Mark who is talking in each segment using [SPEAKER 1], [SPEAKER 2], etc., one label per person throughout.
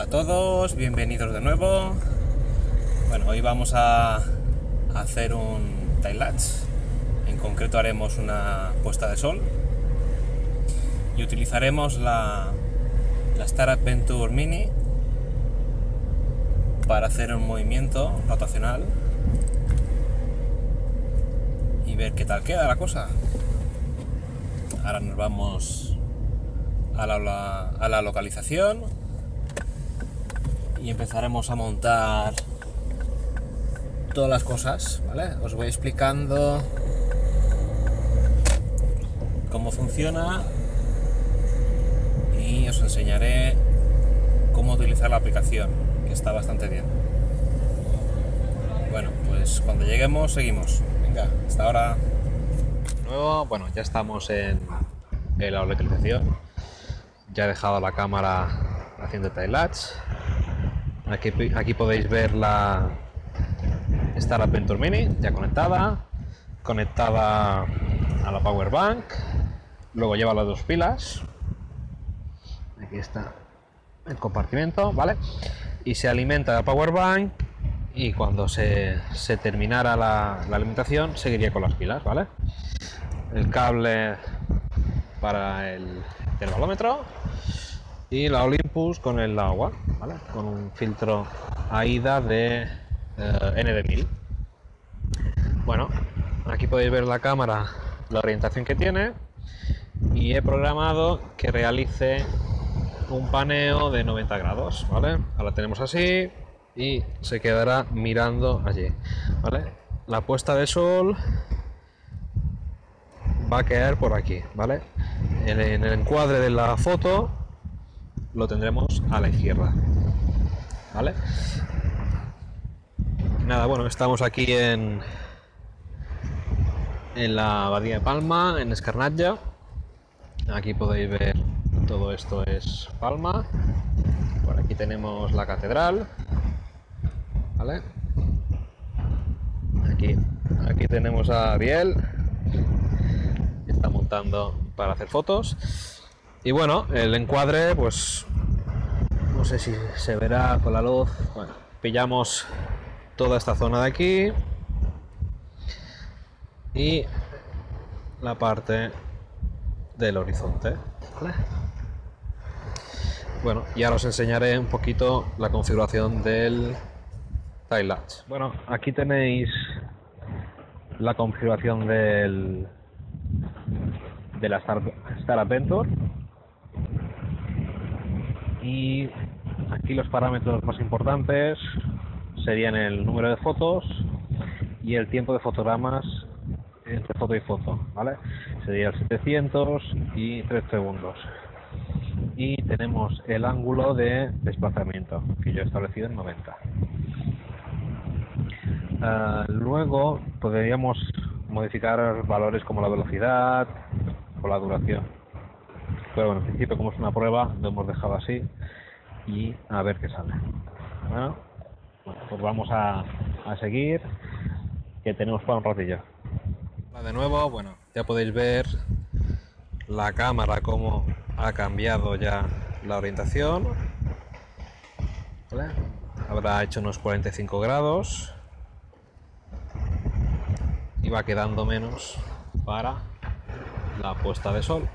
[SPEAKER 1] Hola a todos, bienvenidos de nuevo. Bueno, hoy vamos a hacer un time lapse. En concreto haremos una puesta de sol y utilizaremos la Star Adventure Mini para hacer un movimiento rotacional y ver qué tal queda la cosa. Ahora nos vamos a la localización y empezaremos a montar todas las cosas, ¿vale? Os voy explicando cómo funciona y os enseñaré cómo utilizar la aplicación, que está bastante bien. Bueno, pues cuando lleguemos seguimos. Venga, hasta ahora. De nuevo, bueno, ya estamos en la localización. Ya he dejado la cámara haciendo time lapse. Aquí podéis ver la Star Adventure Mini ya conectada a la power bank. Luego lleva las dos pilas. Aquí está el compartimento, ¿vale? Y se alimenta la power bank y cuando se terminara la alimentación seguiría con las pilas, ¿vale? El cable para el termómetro y la Olympus con el agua, ¿vale? Con un filtro AIDA de ND1000. Bueno, aquí podéis ver la cámara, la orientación que tiene, y he programado que realice un paneo de 90 grados, ¿vale? Ahora tenemos así y se quedará mirando allí, ¿vale? La puesta de sol va a quedar por aquí, ¿vale? En el encuadre de la foto lo tendremos a la izquierda, ¿vale? Nada, bueno, estamos aquí en la Abadía de Palma, en Escarnatja. Aquí podéis ver, todo esto es Palma. Por aquí tenemos la catedral, ¿vale? Aquí tenemos a Ariel, que está montando para hacer fotos. Y bueno, el encuadre, pues no sé si se verá con la luz. Bueno, pillamos toda esta zona de aquí y la parte del horizonte, ¿vale? Bueno, ya os enseñaré un poquito la configuración del time lapse. Bueno, aquí tenéis la configuración de la Star Adventure, y aquí los parámetros más importantes serían el número de fotos y el tiempo de fotogramas entre foto y foto, ¿vale? Sería el 700 y 3 segundos. Y tenemos el ángulo de desplazamiento, que yo he establecido en 90. Luego podríamos modificar valores como la velocidad o la duración. Pero bueno, en principio, como es una prueba, lo hemos dejado así y a ver qué sale. Bueno, pues vamos a seguir, que tenemos para un ratillo. De nuevo, bueno, ya podéis ver la cámara cómo ha cambiado ya la orientación, ¿vale? Habrá hecho unos 45 grados y va quedando menos para la puesta de sol,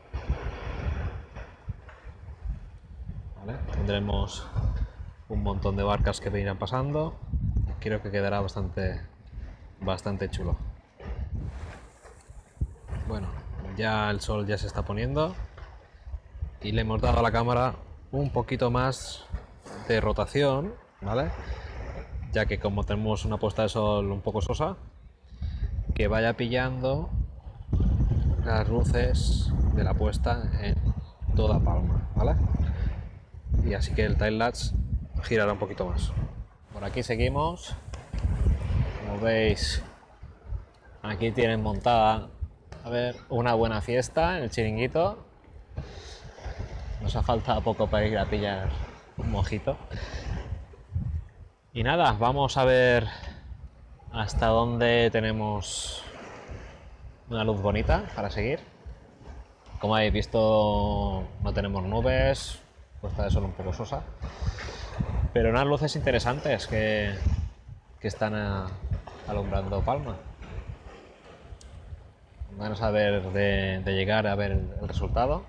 [SPEAKER 1] ¿vale? Tendremos un montón de barcas que irán pasando. Creo que quedará bastante chulo. Bueno, ya el sol ya se está poniendo y le hemos dado a la cámara un poquito más de rotación, ¿vale? Ya que como tenemos una puesta de sol un poco sosa, que vaya pillando las luces de la puesta en toda Palma, ¿vale? Y así que el time lapse girará un poquito más. Por aquí seguimos. Como veis, aquí tienen montada, a ver, una buena fiesta en el chiringuito. Nos ha faltado poco para ir a pillar un mojito. Y nada, vamos a ver hasta dónde tenemos una luz bonita para seguir. Como habéis visto, no tenemos nubes, puesta de sol un poco sosa, pero unas luces interesantes que están alumbrando Palma. Vamos a ver de llegar a ver el resultado.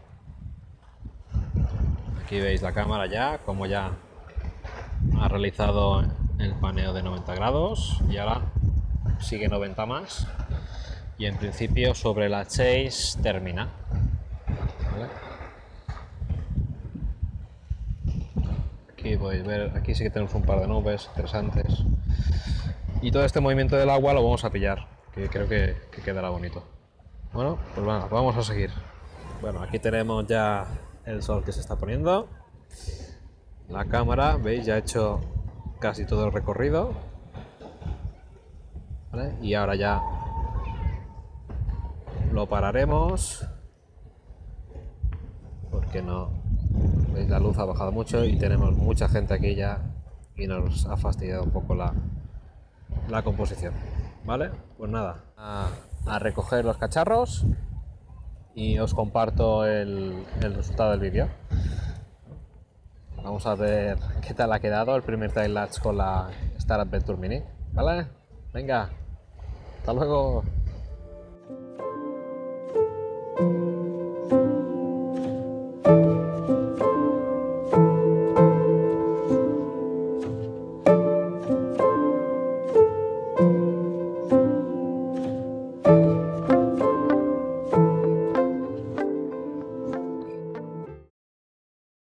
[SPEAKER 1] Aquí veis la cámara ya, como ya ha realizado el paneo de 90 grados y ahora sigue 90 más y en principio sobre las 6 termina. ¿Vale? Aquí podéis ver, aquí sí que tenemos un par de nubes interesantes y todo este movimiento del agua lo vamos a pillar, que creo que quedará bonito. Bueno, pues bueno, vamos a seguir. Bueno, aquí tenemos ya el sol que se está poniendo. La cámara, veis, ya ha hecho casi todo el recorrido. ¿Vale? Y ahora ya lo pararemos. Porque no, veis, la luz ha bajado mucho y tenemos mucha gente aquí ya y nos ha fastidiado un poco la composición. ¿Vale? Pues nada, a recoger los cacharros y os comparto el resultado del vídeo. Vamos a ver qué tal ha quedado el primer Time Lapse con la Star Adventure Mini, ¿vale? Venga, hasta luego.